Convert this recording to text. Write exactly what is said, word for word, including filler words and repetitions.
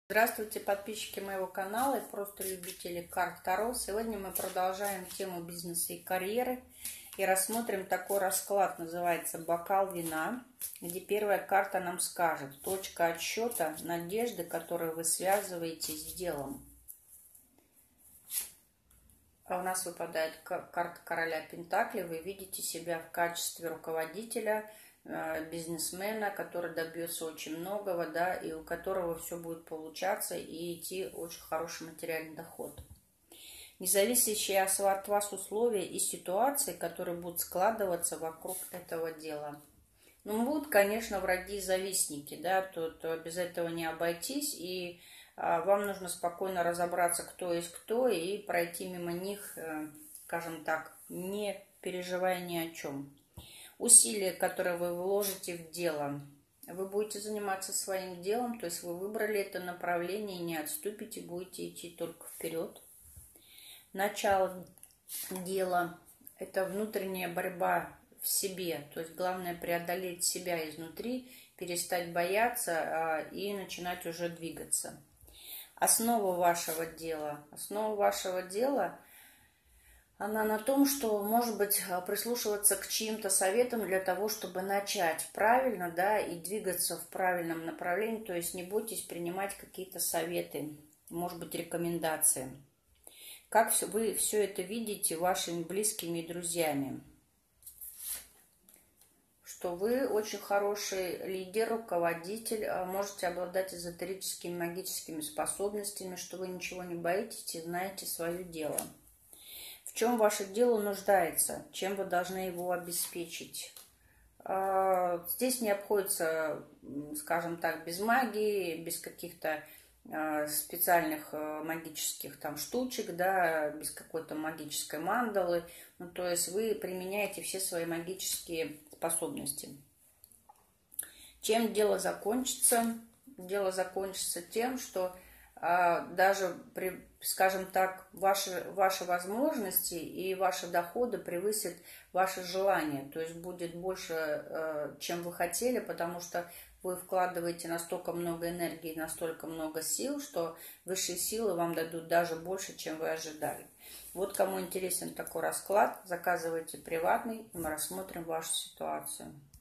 Здравствуйте, подписчики моего канала и просто любители карт Таро. Сегодня мы продолжаем тему бизнеса и карьеры и рассмотрим такой расклад, называется «Бокал вина», где первая карта нам скажет точка отсчета надежды, которую вы связываете с делом. А у нас выпадает карта короля Пентаклей. Вы видите себя в качестве руководителя, бизнесмена, который добьется очень многого, да, и у которого все будет получаться и идти очень хороший материальный доход. Независящие от вас условия и ситуации, которые будут складываться вокруг этого дела. Ну, будут, конечно, враги и завистники, да, то, то без этого не обойтись, и а, вам нужно спокойно разобраться, кто есть кто, и пройти мимо них, э, скажем так, не переживая ни о чем. Усилия, которые вы вложите в дело, вы будете заниматься своим делом, то есть вы выбрали это направление, не отступите, будете идти только вперед. Начало дела – это внутренняя борьба в себе, то есть главное преодолеть себя изнутри, перестать бояться и начинать уже двигаться. Основа вашего дела, основа вашего дела – она на том, что, может быть, прислушиваться к чьим-то советам для того, чтобы начать правильно, да, и двигаться в правильном направлении. То есть не бойтесь принимать какие-то советы, может быть, рекомендации. Как вы все это видите вашими близкими и друзьями? Что вы очень хороший лидер, руководитель, можете обладать эзотерическими, магическими способностями, что вы ничего не боитесь и знаете свое дело. В чем ваше дело нуждается, чем вы должны его обеспечить. Здесь не обходится, скажем так, без магии, без каких-то специальных магических там штучек, да, без какой-то магической мандалы. Ну, то есть вы применяете все свои магические способности. Чем дело закончится? Дело закончится тем, что даже при, скажем так, ваши, ваши возможности и ваши доходы превысят ваши желания. То есть будет больше, чем вы хотели, потому что вы вкладываете настолько много энергии, настолько много сил, что высшие силы вам дадут даже больше, чем вы ожидали. Вот кому интересен такой расклад, заказывайте приватный, и мы рассмотрим вашу ситуацию.